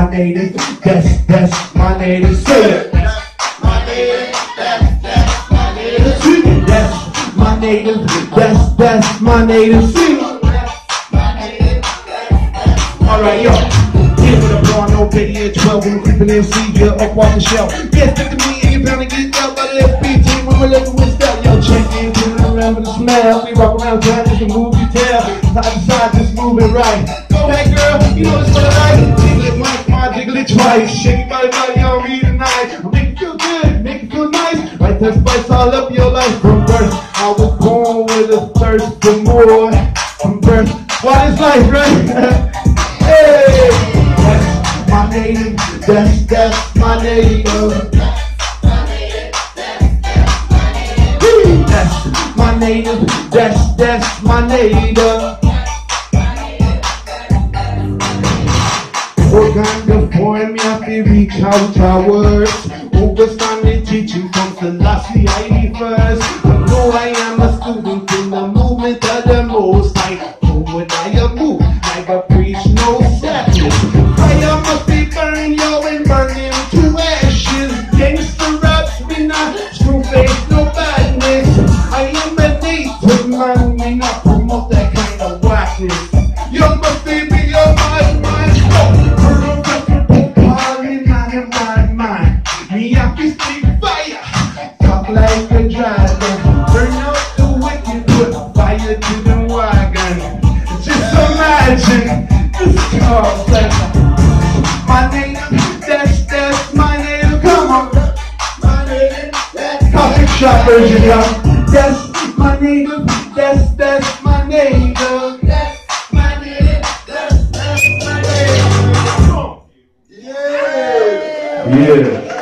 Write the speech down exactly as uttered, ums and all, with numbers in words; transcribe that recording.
my native. That's, that's my native. Say it. My native, that's, that's my native. Sing it. That's my native. That's, that's my native. Sing it. Alright, yo. Here with a blonde, no pity at twelve. When we're creeping in, see ya up off the shelf. Yeah, stick to me and you're bound to get out by the F B T when we're living with style. Yo, check in, turn around with the smell. We rock around town, just a move your tail. Side to side, just move it right. Go ahead, girl, you know it's what I like. Jiggle it once, my jiggle it twice. Shake your body, body on me tonight. I'll make it feel good, make it feel nice. Right there, spice all up your life. From birth, I was born with a thirst for more. From birth, what is life, right? Hey, that's my native, that's, that's my native. That's my native, that's, that's my native. What kind of poem me have to reach out our words? Overstanding teaching from Selassie I first. I know I am a student in the movement of the most high. When I move, like a priest, no sadness. Fire must be burning, yo, and burning to ashes. Gangster raps, me not screw face, no badness. I am a native man, me not promote that kind of whackness. Yo, must be me, yo, my mind. Oh, calling my mind, mind. Me have to speak fire, talk like a driver. Turn out the wicked, put fire to the wagon. Just imagine this cause like my name, that's, that's my name. Come on, my name, that's coffee shop version, y'all. That's my name, that's, that's my name. That's my name, that's, that's my name. Yeah. Yeah.